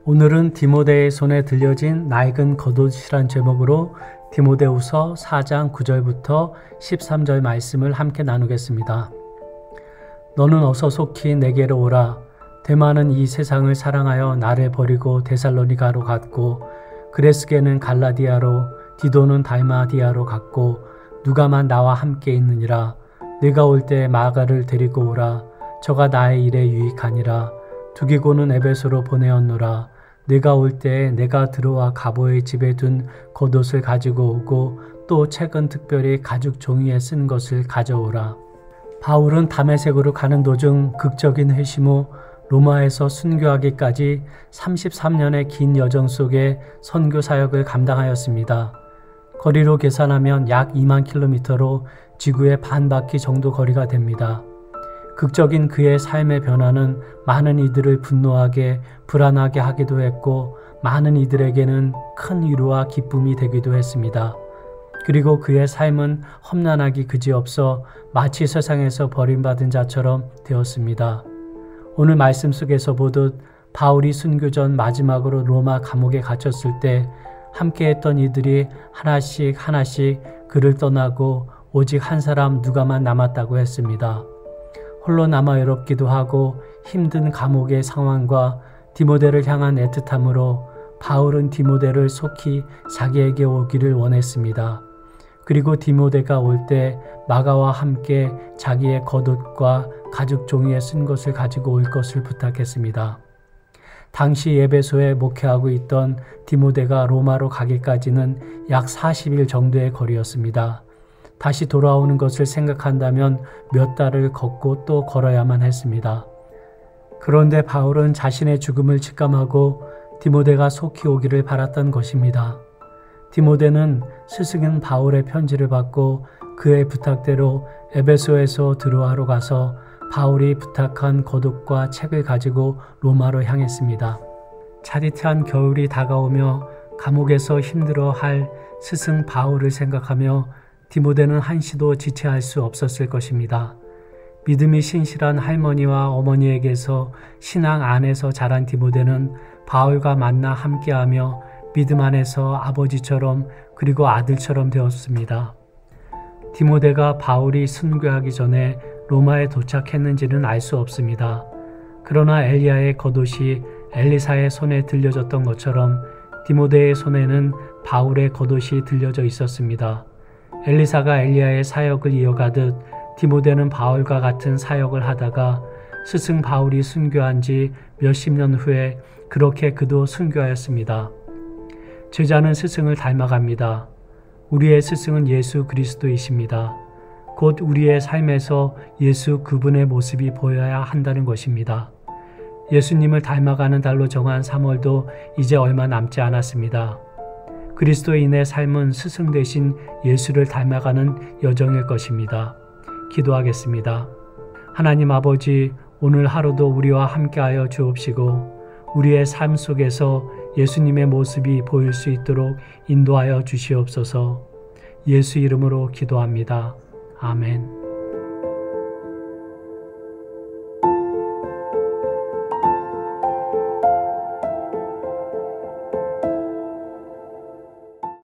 오늘은 디모데의 손에 들려진 낡은 겉옷이란 제목으로 디모데후서 4장 9절부터 13절 말씀을 함께 나누겠습니다. 너는 어서 속히 내게로 오라. 데마는 이 세상을 사랑하여 나를 버리고 데살로니가로 갔고, 그레스게는 갈라디아로, 디도는 달마디아로 갔고, 누가만 나와 함께 있느니라. 내가 올 때 마가를 데리고 오라. 저가 나의 일에 유익하니라. 두기고는 에베소로 보내었노라. 내가 올 때 내가 들어와 가보의 집에 둔 겉옷을 가지고 오고, 또 책은 특별히 가죽 종이에 쓴 것을 가져오라. 바울은 다메섹으로 가는 도중 극적인 회심 후 로마에서 순교하기까지 33년의 긴 여정 속에 선교 사역을 감당하였습니다. 거리로 계산하면 약 2만 킬로미터로 지구의 반 바퀴 정도 거리가 됩니다. 극적인 그의 삶의 변화는 많은 이들을 분노하게, 불안하게 하기도 했고, 많은 이들에게는 큰 위로와 기쁨이 되기도 했습니다. 그리고 그의 삶은 험난하기 그지없어 마치 세상에서 버림받은 자처럼 되었습니다. 오늘 말씀 속에서 보듯 바울이 순교 전 마지막으로 로마 감옥에 갇혔을 때 함께했던 이들이 하나씩 그를 떠나고 오직 한 사람 누가만 남았다고 했습니다. 홀로 남아 외롭기도 하고 힘든 감옥의 상황과 디모데를 향한 애틋함으로 바울은 디모데를 속히 자기에게 오기를 원했습니다. 그리고 디모데가 올 때 마가와 함께 자기의 겉옷과 가죽 종이에 쓴 것을 가지고 올 것을 부탁했습니다. 당시 에베소에 목회하고 있던 디모데가 로마로 가기까지는 약 40일 정도의 거리였습니다. 다시 돌아오는 것을 생각한다면 몇 달을 걷고 또 걸어야만 했습니다. 그런데 바울은 자신의 죽음을 직감하고 디모데가 속히 오기를 바랐던 것입니다. 디모데는 스승인 바울의 편지를 받고 그의 부탁대로 에베소에서 드로아로 가서 바울이 부탁한 겉옷과 책을 가지고 로마로 향했습니다. 차디찬 겨울이 다가오며 감옥에서 힘들어할 스승 바울을 생각하며 디모데는 한시도 지체할 수 없었을 것입니다. 믿음이 신실한 할머니와 어머니에게서 신앙 안에서 자란 디모데는 바울과 만나 함께하며 믿음 안에서 아버지처럼 그리고 아들처럼 되었습니다. 디모데가 바울이 순교하기 전에 로마에 도착했는지는 알 수 없습니다. 그러나 엘리야의 겉옷이 엘리사의 손에 들려졌던 것처럼 디모데의 손에는 바울의 겉옷이 들려져 있었습니다. 엘리사가 엘리야의 사역을 이어가듯 디모데는 바울과 같은 사역을 하다가 스승 바울이 순교한 지 몇십 년 후에 그렇게 그도 순교하였습니다. 제자는 스승을 닮아갑니다. 우리의 스승은 예수 그리스도이십니다. 곧 우리의 삶에서 예수 그분의 모습이 보여야 한다는 것입니다. 예수님을 닮아가는 달로 정한 3월도 이제 얼마 남지 않았습니다. 그리스도인의 삶은 스승 대신 예수를 닮아가는 여정일 것입니다. 기도하겠습니다. 하나님 아버지, 오늘 하루도 우리와 함께하여 주옵시고 우리의 삶 속에서 예수님의 모습이 보일 수 있도록 인도하여 주시옵소서. 예수 이름으로 기도합니다. 아멘.